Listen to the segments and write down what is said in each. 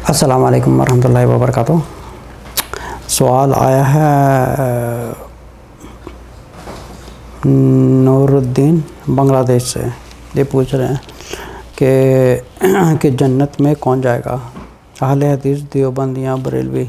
السلام علیکم ورحمۃ اللہ وبرکاتہ۔ سوال آیا ہے نور الدین بنگلہ دیش سے۔ یہ پوچھ رہے ہیں کہ جنت میں کون جائے گا، اہل حدیث، دیوبند یا بریلوی؟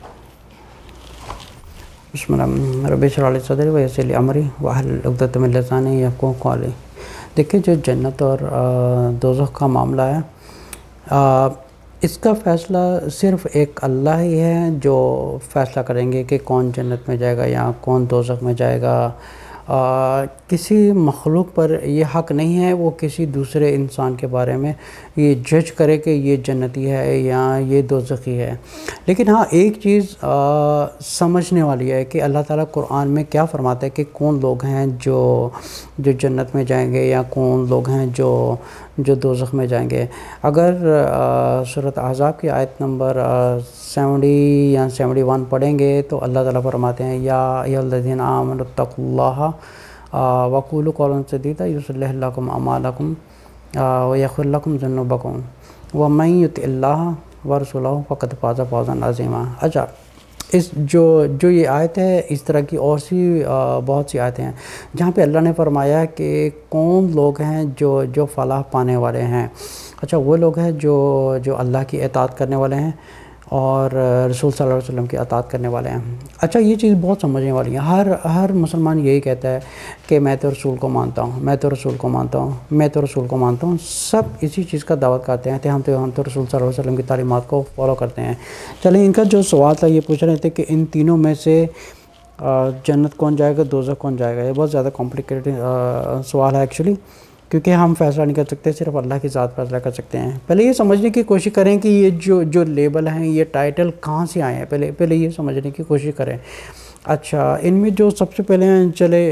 بسم اللہ رب اشرح لی صدری ویسر لی امری واحلل عقدۃ من لسانی یفقہوا قولی۔ دیکھیں، جو جنت اور دوزخ کا معاملہ ہے، اس کا فیصلہ صرف ایک اللہ ہی ہے جو فیصلہ کریں گے کہ کون جنت میں جائے گا یا کون دوزخ میں جائے گا۔ کسی مخلوق پر یہ حق نہیں ہے وہ کسی دوسرے انسان کے بارے میں یہ جج کرے کہ یہ جنتی ہے یا یہ دوزخی ہے۔ لیکن ہاں، ایک چیز سمجھنے والی ہے کہ اللہ تعالیٰ قرآن میں کیا فرماتا ہے کہ کون لوگ ہیں جو جنت میں جائیں گے یا کون لوگ ہیں جو دوزخ میں جائیں گے۔ اگر سورۃ احزاب کی آیت نمبر 70 یا 71 پڑھیں گے تو اللہ تعالیٰ فرماتے ہیں یا ایھا الذین آمنوا اتقوا اللہ وقولوا قولا سدیدا یصلح لکم اعمالکم ویغفر لکم ذنوبکم ومن یطع اللہ ورسولہ فقد فاز فوزا عظیما۔ اچھا، جو یہ آیت ہے، اس طرح کی اور سی بہت سی آیتیں ہیں جہاں پہ اللہ نے فرمایا کہ کون لوگ ہیں جو فلاح پانے والے ہیں۔ اچھا، وہ لوگ ہیں جو اللہ کی اطاعت کرنے والے ہیں اور رسول صلی اللہ علیہ وسلم کی اطاعت کرنے والے ہیں۔ اچھا، یہ چیز بہت سمجھنے والی ہے۔ ہر مسلمان یہی کہتا ہے کہ میں تو رسول کو مانتا ہوں، میں تو رسول کو مانتا ہوں، میں تو رسول کو مانتا ہوں۔ سب اسی چیز کا دعوت کرتے ہیں کہ ہم تو رسول صلی اللہ علیہ وسلم کی تعلیمات کو فالو کرتے ہیں۔ چلیں، ان کا جو سوال تھا یہ پوچھ رہے تھے کہ ان تینوں میں سے جنت کون جائے گا، دوزخ کون جائے گا۔ یہ بہت زیادہ کمپلیکیٹڈ سوال ہے ایکچولی، کیونکہ ہم فیصلہ نہیں کر سکتے، صرف اللہ کی ذات فیصلہ کر سکتے ہیں۔ پہلے یہ سمجھنے کی کوشش کریں کہ یہ جو لیبل ہیں، یہ ٹائٹل کہاں سے آئے ہیں، پہلے یہ سمجھنے کی کوشش کریں۔ اچھا، ان میں جو سب سے پہلے ہیں، چلے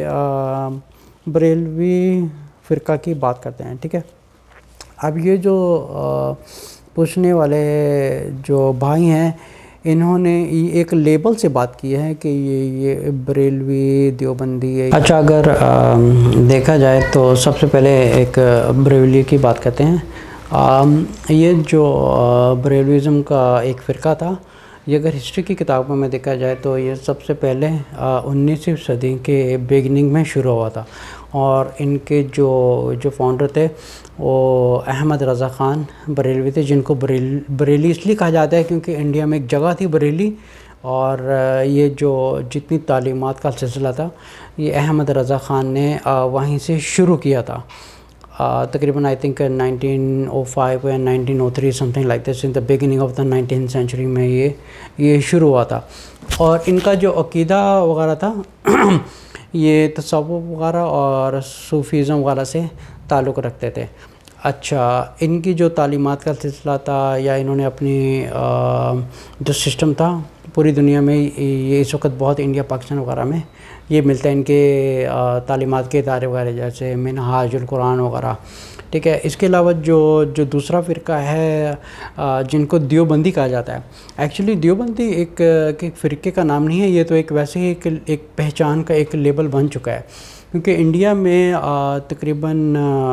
بریلوی فرقہ کی بات کرتے ہیں، ٹھیک ہے۔ اب یہ جو پوچھنے والے جو بھائی ہیں، انہوں نے ایک لیبل سے بات کی ہے کہ یہ بریلوی، دیوبندی ہے۔ اچھا، اگر دیکھا جائے تو سب سے پہلے ایک بریلوی کی بات کرتے ہیں۔ یہ جو بریلویزم کا ایک فرقہ تھا، یہ اگر ہسٹری کی کتابوں میں دیکھا جائے تو یہ سب سے پہلے 19ویں صدی کے بگننگ میں شروع ہوا تھا، اور ان کے جو فاؤنڈر تھے وہ احمد رضا خان بریلوی تھے، جن کو بریلی اس لیے کہا جاتا ہے کیونکہ انڈیا میں ایک جگہ تھی بریلی، اور یہ جو جتنی تعلیمات کا سلسلہ تھا یہ احمد رضا خان نے وہیں سے شروع کیا تھا۔ تقریباً آئی تھنک 1905 یا 1903 something like this, in the beginning of the 19th century میں یہ شروع ہوا تھا۔ اور ان کا جو عقیدہ وغیرہ تھا یہ تصوف وغیرہ اور صوفیزم وغیرہ سے تعلق رکھتے تھے۔ اچھا، ان کی جو تعلیمات کا سلسلہ تھا یا انہوں نے اپنی جو سسٹم تھا پوری دنیا میں، یہ اس وقت بہت انڈیا پاکستان وغیرہ میں یہ ملتا ہے، ان کے تعلیمات کے ادارے وغیرہ جیسے منہاج القرآن وغیرہ، ٹھیک ہے۔ اس کے علاوہ جو دوسرا فرقہ ہے جن کو دیوبندی کہا جاتا ہے، ایکچولی دیوبندی ایک فرقے کا نام نہیں ہے، یہ تو ایک ویسے ہی ایک پہچان کا ایک لیبل بن چکا ہے، کیونکہ انڈیا میں تقریباً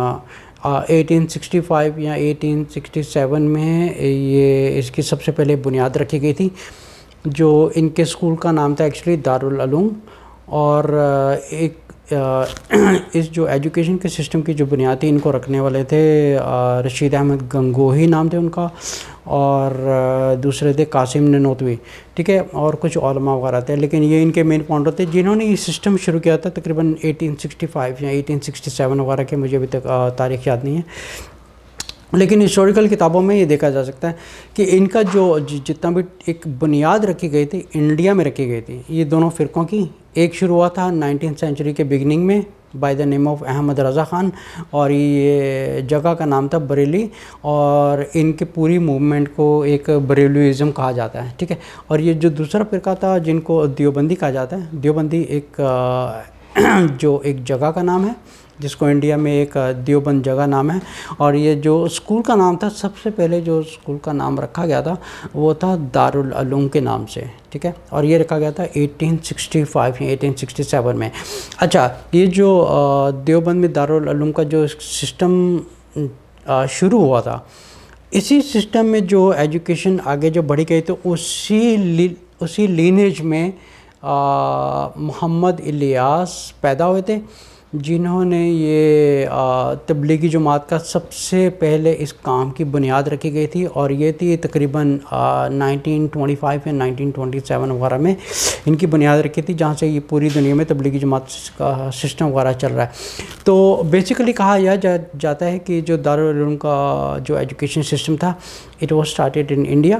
1865 یا 1867 میں یہ اس کی سب سے پہلے بنیاد رکھی گئی تھی، جو ان کے اسکول کا نام تھا ایکچولی دارالعلوم، اور ایک اس جو ایجوکیشن کے سسٹم کی جو بنیاد تھی ان کو رکھنے والے تھے رشید احمد گنگوہی نام تھے ان کا، اور دوسرے تھے قاسم نانوتوی، ٹھیک ہے، اور کچھ علماء وغیرہ تھے، لیکن یہ ان کے مین فاؤنڈر تھے جنہوں نے یہ سسٹم شروع کیا تھا تقریباً 1865 یا 1867 وغیرہ کے، مجھے ابھی تک تاریخ یاد نہیں ہے، لیکن ہسٹوریکل کتابوں میں یہ دیکھا جا سکتا ہے کہ ان کا جو جتنا بھی ایک بنیاد رکھی گئی تھی انڈیا میں رکھی گئی تھی، یہ دونوں فرقوں کی ایک شروع ہوا تھا 19th سینچری کے بگننگ میں by the name of Ahmad Raza Khan, اور یہ جگہ کا نام تھا بریلی، اور ان کے پوری موومنٹ کو ایک بریلویزم کہا جاتا ہے، ٹھیک ہے۔ اور یہ جو دوسرا فرقہ تھا جن کو دیوبندی کہا جاتا ہے، دیوبندی ایک جگہ کا نام ہے جس کو انڈیا میں ایک دیوبند جگہ نام ہے، اور یہ جو اسکول کا نام تھا، سب سے پہلے جو اسکول کا نام رکھا گیا تھا وہ تھا دارالعلوم کے نام سے، ٹھیک ہے، اور یہ رکھا گیا تھا 1865 یا 1867 میں۔ اچھا، یہ جو دیوبند میں دارالعلوم کا جو سسٹم شروع ہوا تھا، اسی سسٹم میں جو ایجوکیشن آگے جو بڑھی گئی تو اسی لینیج میں محمد الیاس پیدا ہوئے تھے، جنہوں نے یہ تبلیغی جماعت کا سب سے پہلے اس کام کی بنیاد رکھی گئی تھی، اور یہ تھی تقریباً 1925 یا 1927 وغیرہ میں ان کی بنیاد رکھی تھی، جہاں سے یہ پوری دنیا میں تبلیغی جماعت کا سسٹم وغیرہ چل رہا ہے۔ تو بیسیکلی کہا جاتا ہے کہ جو دارالعلوم کا جو ایجوکیشن سسٹم تھا، it was started in India,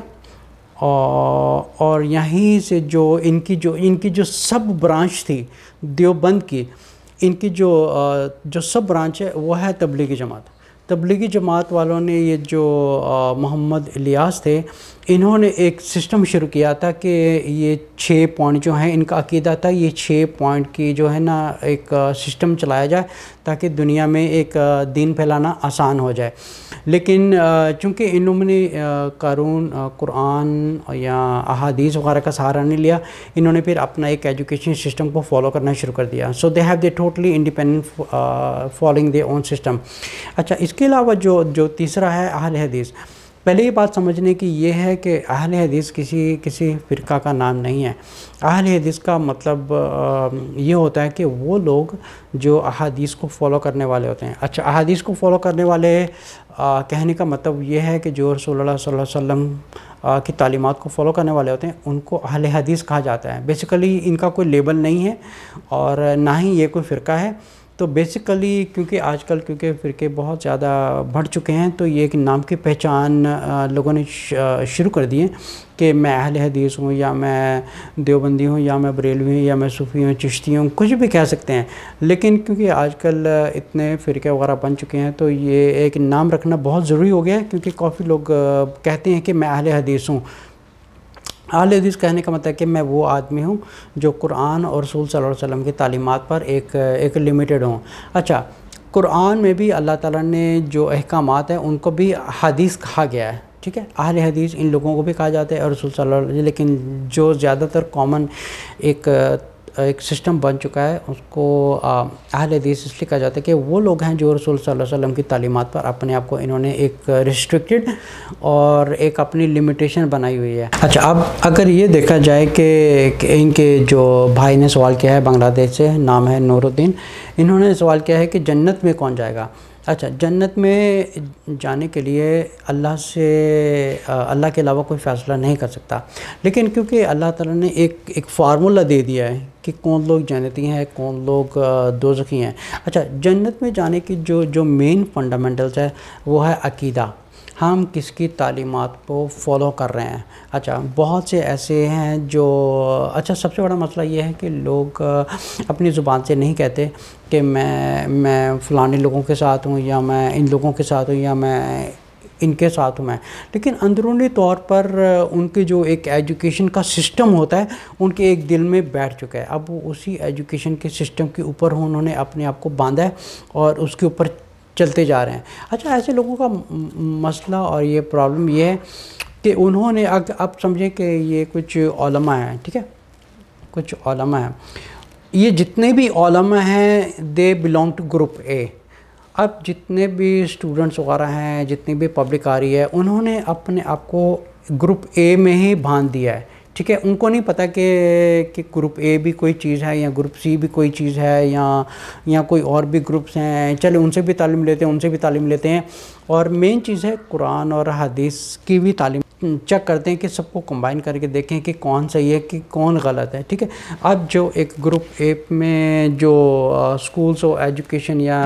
اور یہیں سے جو ان کی جو سب برانچ تھی دیوبند کی، ان کی جو سب برانچ ہے وہ ہے تبلیغی جماعت۔ تبلیغی جماعت والوں نے یہ جو محمد الیاس تھے، انہوں نے ایک سسٹم شروع کیا تھا کہ یہ 6 پوائنٹ جو ہیں، ان کا عقیدہ تھا یہ 6 پوائنٹ کی جو ہے نا ایک سسٹم چلایا جائے تاکہ دنیا میں ایک دین پھیلانا آسان ہو جائے۔ لیکن چونکہ انہوں نے قرآن یا احادیث وغیرہ کا سہارا نہیں لیا، انہوں نے پھر اپنا ایک ایجوکیشن سسٹم کو فالو کرنا شروع کر دیا۔ So they have they totally independent following their own system. اچھا، اس کے علاوہ جو تیسرا ہے اہل حدیث۔ پہلے یہ بات سمجھنے کی یہ ہے کہ اہل حدیث کسی فرقہ کا نام نہیں ہے۔ اہل حدیث کا مطلب یہ ہوتا ہے کہ وہ لوگ جو احادیث کو فالو کرنے والے ہوتے ہیں۔ اچھا، احادیث کو فالو کرنے والے کہنے کا مطلب یہ ہے کہ جو رسول اللہ صلی اللہ علیہ وسلم کی تعلیمات کو فالو کرنے والے ہوتے ہیں، ان کو اہل حدیث کہا جاتا ہے۔ بیسیکلی ان کا کوئی لیبل نہیں ہے اور نہ ہی یہ کوئی فرقہ ہے۔ تو بیسیکلی کیونکہ آج کل فرقے بہت زیادہ بڑھ چکے ہیں، تو یہ ایک نام کی پہچان لوگوں نے شروع کر دی ہے کہ میں اہل حدیث ہوں، یا میں دیوبندی ہوں، یا میں بریلوی ہوں، یا میں صوفی ہوں، چشتی ہوں، کچھ بھی کہہ سکتے ہیں۔ لیکن کیونکہ آج کل اتنے فرقے وغیرہ بن چکے ہیں، تو یہ ایک نام رکھنا بہت ضروری ہو گیا ہے، کیونکہ کافی لوگ کہتے ہیں کہ میں اہل حدیث ہوں۔ اہل حدیث کہنے کا مطلب ہے کہ میں وہ آدمی ہوں جو قرآن اور رسول صلی اللہ علیہ وسلم کی تعلیمات پر ایک لمیٹڈ ہوں۔ اچھا، قرآن میں بھی اللہ تعالیٰ نے جو احکامات ہیں ان کو بھی حدیث کہا گیا ہے، ٹھیک ہے۔ اہل حدیث ان لوگوں کو بھی کہا جاتا ہے اور رسول صلی اللہ علیہ وسلم، لیکن جو زیادہ تر کامن ایک سسٹم بن چکا ہے، اس کو اہل حدیث اس لیے کہا جاتا ہے کہ وہ لوگ ہیں جو رسول صلی اللہ علیہ وسلم کی تعلیمات پر اپنے آپ کو انہوں نے ایک ریسٹرکٹڈ اور ایک اپنی لمیٹیشن بنائی ہوئی ہے۔ اچھا، اب اگر یہ دیکھا جائے کہ ان کے جو بھائی نے سوال کیا ہے بنگلہ دیش سے، نام ہے نور الدین، انہوں نے سوال کیا ہے کہ جنت میں کون جائے گا؟ اچھا، جنت میں جانے کے لیے اللہ کے علاوہ کوئی فیصلہ نہیں کر سکتا، لیکن کیونکہ اللہ تعالیٰ نے ایک فارمولہ دے دیا ہے کہ کون لوگ جنتی ہیں، کون لوگ دوزخی ہیں۔ اچھا، جنت میں جانے کی جو مین فنڈامنٹلز ہے وہ ہے عقیدہ، ہم کس کی تعلیمات کو فالو کر رہے ہیں۔ اچھا، بہت سے ایسے ہیں سب سے بڑا مسئلہ یہ ہے کہ لوگ اپنی زبان سے نہیں کہتے کہ میں فلانے لوگوں کے ساتھ ہوں، یا میں ان لوگوں کے ساتھ ہوں، یا میں ان کے ساتھ ہوں لیکن اندرونی طور پر ان کے جو ایک ایجوکیشن کا سسٹم ہوتا ہے ان کے ایک دل میں بیٹھ چکا ہے۔ اب وہ اسی ایجوکیشن کے سسٹم کے اوپر انہوں نے اپنے آپ کو باندھا ہے اور اس کے اوپر چلتے جا رہے ہیں۔ اچھا، ایسے لوگوں کا مسئلہ اور یہ پرابلم یہ ہے کہ انہوں نے اب سمجھیں کہ یہ کچھ علماء ہیں، ٹھیک ہے، کچھ علماء ہیں، یہ جتنے بھی علماء ہیں they belong to group A. اب جتنے بھی اسٹوڈنٹس وغیرہ ہیں، جتنی بھی پبلک آ رہی ہے، انہوں نے اپنے آپ کو گروپ اے میں ہی باندھ دیا ہے، ٹھیک ہے۔ ان کو نہیں پتہ کہ گروپ اے بھی کوئی چیز ہے، یا گروپ سی بھی کوئی چیز ہے، یا کوئی اور بھی گروپس ہیں، چلے ان سے بھی تعلیم لیتے ہیں، ان سے بھی تعلیم لیتے ہیں۔ اور مین چیز ہے قرآن اور حدیث کی بھی تعلیم چیک کرتے ہیں کہ سب کو کمبائن کر کے دیکھیں کہ کون صحیح ہے کہ کون غلط ہے، ٹھیک ہے۔ اب جو ایک گروپ اے میں جو اسکولس و ایجوکیشن یا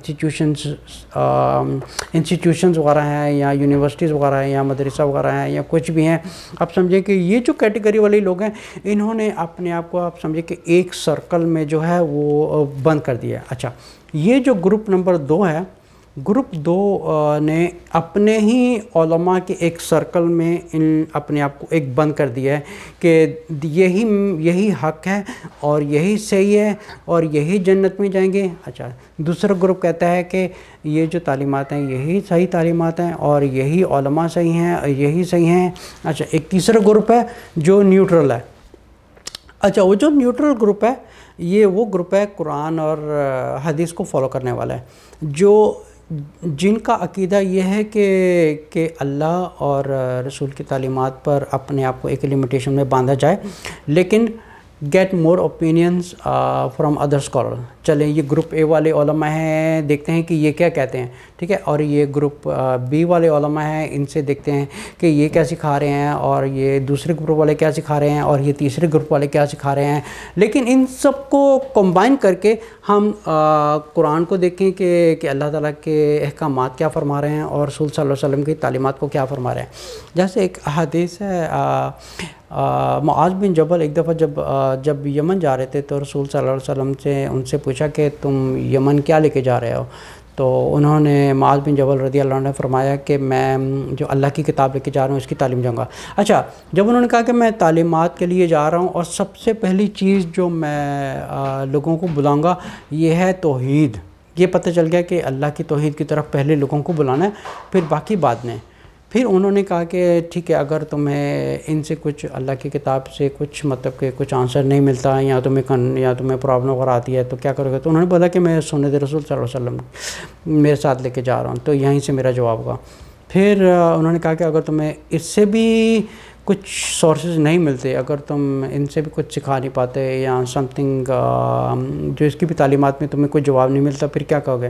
انسٹیٹیوشنز وغیرہ ہیں، یا یونیورسٹیز وغیرہ ہیں، یا مدرسہ وغیرہ ہیں، یا کچھ بھی ہیں، اب سمجھیں کہ یہ جو کیٹیگری والے لوگ ہیں انہوں نے اپنے آپ کو آپ سمجھیں کہ ایک سرکل میں جو ہے وہ بند کر دیا ہے۔ اچھا، یہ جو گروپ نمبر 2 ہے، گروپ 2 نے اپنے ہی علماء کے ایک سرکل میں اپنے آپ کو ایک بند کر دیا ہے کہ یہی حق ہے اور یہی صحیح ہے اور یہی جنت میں جائیں گے۔ اچھا، دوسرا گروپ کہتا ہے کہ یہ جو تعلیمات ہیں یہی صحیح تعلیمات ہیں اور یہی علماء صحیح ہیں اور یہی صحیح ہیں۔ اچھا، ایک تیسرا گروپ ہے جو نیوٹرل ہے۔ اچھا، وہ جو نیوٹرل گروپ ہے یہ وہ گروپ ہے قرآن اور حدیث کو فالو کرنے والا ہے، جو جن کا عقیدہ یہ ہے کہ اللہ اور رسول کی تعلیمات پر اپنے آپ کو ایک لمیٹیشن میں باندھا جائے، لیکن get more opinions from other scholar. چلیں یہ گروپ اے والے علماء ہیں، دیکھتے ہیں کہ یہ کیا کہتے ہیں، ٹھیک ہے، اور یہ گروپ بی والے علماء ہیں، ان سے دیکھتے ہیں کہ یہ کیا سکھا رہے ہیں، اور یہ دوسرے گروپ والے کیا سکھا رہے ہیں، اور یہ تیسرے گروپ والے کیا سکھا رہے ہیں. لیکن ان سب کو کمبائن کر کے ہم قرآن کو دیکھیں کہ اللہ تعالیٰ کے احکامات کیا فرما رہے ہیں اور رسول صلی اللہ علیہ وسلم کی تعلیمات کو کیا فرما رہے ہیں. جیسے ایک حدیث ہے، معاذ بن جبل ایک دفعہ جب یمن جا رہے تھے تو رسول صلی اللہ علیہ وسلم سے ان سے پوچھا کہ تم یمن کیا لے کے جا رہے ہو؟ تو انہوں نے معاذ بن جبل رضی اللہ عنہ نے فرمایا کہ میں جو اللہ کی کتاب لے کے جا رہا ہوں اس کی تعلیم جاؤں گا. اچھا، جب انہوں نے کہا کہ میں تعلیمات کے لیے جا رہا ہوں اور سب سے پہلی چیز جو میں لوگوں کو بلاؤں گا یہ ہے توحید، یہ پتہ چل گیا کہ اللہ کی توحید کی طرف پہلے لوگوں کو بلانا ہے، پھر باقی بعد میں. پھر انہوں نے کہا کہ ٹھیک ہے، اگر تمہیں ان سے کچھ اللہ کی کتاب سے کچھ مطلب کہ کچھ آنسر نہیں ملتا یا تمہیں پرابلم وغیرہ آتی ہے تو کیا کرو گے؟ تو انہوں نے بولا کہ میں سنت رسول صلی اللہ علیہ وسلم میرے ساتھ لے کے جا رہا ہوں، تو یہیں سے میرا جواب ہوگا. پھر انہوں نے کہا کہ اگر تمہیں اس سے بھی کچھ سورسز نہیں ملتے، اگر تم ان سے بھی کچھ سکھا نہیں پاتے یا سم تھنگ جو اس کی بھی تعلیمات میں تمہیں کوئی جواب نہیں ملتا، پھر کیا کہو گے؟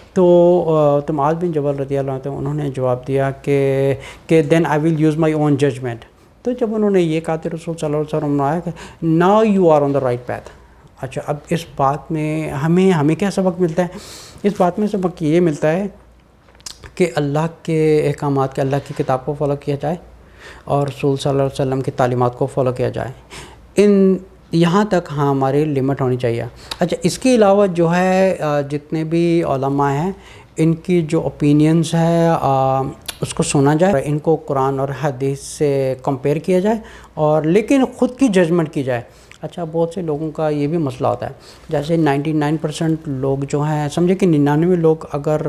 تو معاذ بن جبل رضی اللہ عنہ انہوں نے جواب دیا کہ دین آئی will use my own judgement. تو جب انہوں نے یہ کہا تو رسول صلی اللہ علیہ وسلم نے آیا کہ now you are on the right path. اچھا، اب اس بات میں ہمیں کیا سبق ملتا ہے؟ اس بات میں سبق یہ ملتا ہے کہ اللہ کے احکامات کے، اللہ کی کتاب کو فالو کیا جائے اور رسول صلی اللہ علیہ وسلم کی تعلیمات کو فالو کیا جائے. یہاں تک ہماری لمٹ ہونی چاہیے. اچھا، اس کے علاوہ جو ہے جتنے بھی علماء ہیں ان کی جو اوپینینز ہے اس کو سنا جائے، ان کو قرآن اور حدیث سے کمپیئر کیا جائے، اور لیکن خود کی ججمنٹ کی جائے. اچھا، بہت سے لوگوں کا یہ بھی مسئلہ ہوتا ہے، جیسے 99% لوگ جو ہیں، سمجھے کہ 99 لوگ اگر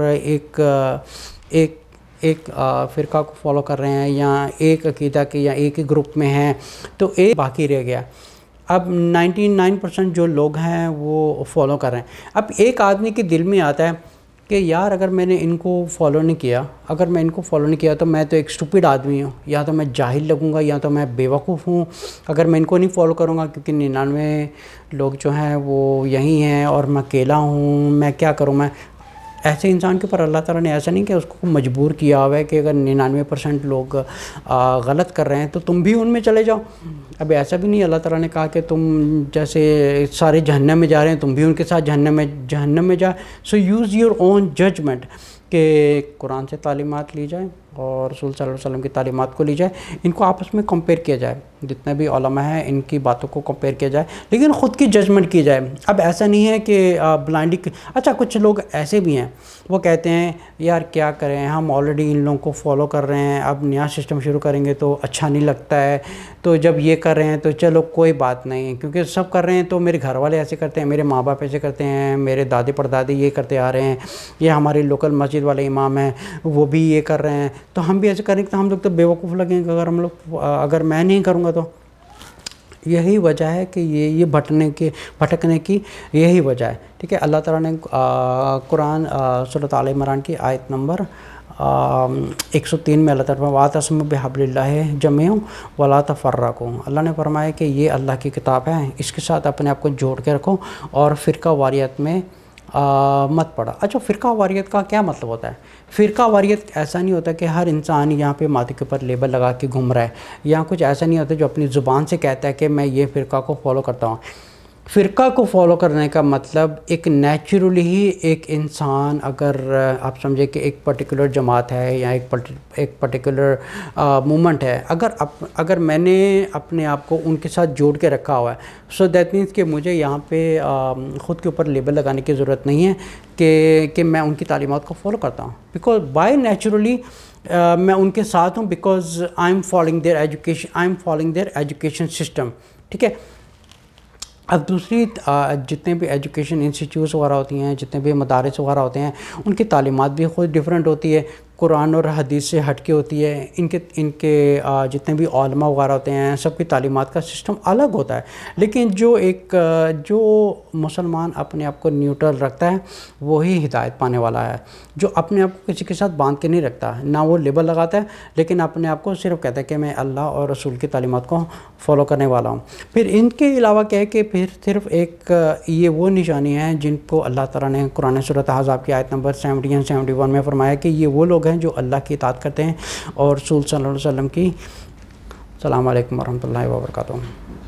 ایک فرقہ کو فالو کر رہے ہیں یا ایک عقیدہ کے یا ایک ہی گروپ میں ہیں تو ایک باقی رہ گیا. اب 99% جو لوگ ہیں وہ فالو کر رہے ہیں. اب ایک آدمی کے دل میں آتا ہے کہ یار اگر میں نے ان کو فالو نہیں کیا تو میں تو ایک اسٹوپڈ آدمی ہوں، یا تو میں جاہل لگوں گا یا تو میں بے وقوف ہوں اگر میں ان کو نہیں فالو کروں گا، کیونکہ 99 لوگ جو ہیں وہ یہی ہیں اور میں اکیلا ہوں، میں کیا کروں؟ میں ایسے انسان کے اوپر اللہ تعالیٰ نے ایسا نہیں کہ اس کو مجبور کیا ہوا ہے کہ اگر 99% لوگ غلط کر رہے ہیں تو تم بھی ان میں چلے جاؤ. اب ایسا بھی نہیں، اللہ تعالیٰ نے کہا کہ تم جیسے سارے جہنم میں جا رہے ہیں تم بھی ان کے ساتھ جہنم میں جا. So use your own judgement, کہ قرآن سے تعلیمات لی جائیں اور رسول صلی اللہ علیہ وسلم کی تعلیمات کو لی جائے، ان کو آپس میں کمپیئر کیا جائے، جتنے بھی علماء ہیں ان کی باتوں کو کمپیئر کیا جائے، لیکن خود کی ججمنٹ کی جائے. اب ایسا نہیں ہے کہ بلائنڈلی. اچھا، کچھ لوگ ایسے بھی ہیں وہ کہتے ہیں یار کیا کریں، ہم آلریڈی ان لوگوں کو فالو کر رہے ہیں، اب نیا سسٹم شروع کریں گے تو اچھا نہیں لگتا ہے، تو جب یہ کر رہے ہیں تو چلو کوئی بات نہیں، کیونکہ سب کر رہے ہیں تو میرے گھر والے ایسے کرتے ہیں، میرے ماں باپ ایسے کرتے ہیں، میرے دادے پردادے یہ کرتے آ رہے ہیں، یہ ہماری لوکل مسجد والے امام ہیں وہ بھی یہ کر رہے ہیں، تو ہم بھی ایسے کریں گے تو ہم لوگ تو بے وقوف لگیں گے اگر میں نہیں کروں گا. تو یہی وجہ ہے کہ یہ بھٹکنے کی یہی وجہ ہے. ٹھیک ہے، اللہ تعالیٰ نے قرآن سورۃ آل عمران کی آیت نمبر 103 میں اللہ تعالیٰ وَاعْتَصِمُوا بِحَبْلِ اللَّهِ جَمِيعًا وَلَا تَفَرَّقُوا. اللہ نے فرمایا کہ یہ اللہ کی کتاب ہے، اس کے ساتھ اپنے آپ کو جوڑ کے رکھو اور فرقہ واریت میں مت پڑا. اچھا، فرقہ واریت کا کیا مطلب ہوتا ہے؟ فرقہ واریت ایسا نہیں ہوتا کہ ہر انسان یہاں پہ ماتھے کے اوپر لیبل لگا کے گھوم رہا ہے، یا کچھ ایسا نہیں ہوتا جو اپنی زبان سے کہتا ہے کہ میں یہ فرقہ کو فالو کرتا ہوں. فرقہ کو فالو کرنے کا مطلب ایک نیچرلی ہی ایک انسان، اگر آپ سمجھے کہ ایک پرٹیکولر جماعت ہے یا ایک پرٹیکولر مومنٹ ہے، اگر میں نے اپنے آپ کو ان کے ساتھ جوڑ کے رکھا ہوا ہے، سو دیٹ مینس کہ مجھے یہاں پہ خود کے اوپر لیبل لگانے کی ضرورت نہیں ہے کہ میں ان کی تعلیمات کو فالو کرتا ہوں، بیکاز بائی نیچرلی میں ان کے ساتھ ہوں، because I am following their education system. ٹھیک ہے. اب دوسری جتنے بھی ایجوکیشن انسٹیٹیوٹس وغیرہ ہوتی ہیں، جتنے بھی مدارس وغیرہ ہوتے ہیں، ان کی تعلیمات بھی خود ڈیفرنٹ ہوتی ہے، قرآن اور حدیث سے ہٹ کے ہوتی ہے. ان کے جتنے بھی علماء وغیرہ ہوتے ہیں سب کی تعلیمات کا سسٹم الگ ہوتا ہے. لیکن جو مسلمان اپنے آپ کو نیوٹرل رکھتا ہے وہی ہدایت پانے والا ہے. جو اپنے آپ کو کسی کے ساتھ باندھ کے نہیں رکھتا، نہ وہ لیبل لگاتا ہے، لیکن اپنے آپ کو صرف کہتا ہے کہ میں اللہ اور رسول کی تعلیمات کو فالو کرنے والا ہوں۔ پھر ان کے علاوہ کیا ہے کہ پھر صرف ایک یہ وہ نشانی ہیں جن کو اللہ تعالیٰ نے قرآن سورۃ احزاب کی آیت نمبر 70 اور 71 میں فرمایا کہ یہ وہ لوگ ہیں جو اللہ کی اطاعت کرتے ہیں اور رسول صلی اللہ علیہ وسلم کی۔ السلام علیکم ورحمۃ اللہ وبرکاتہ۔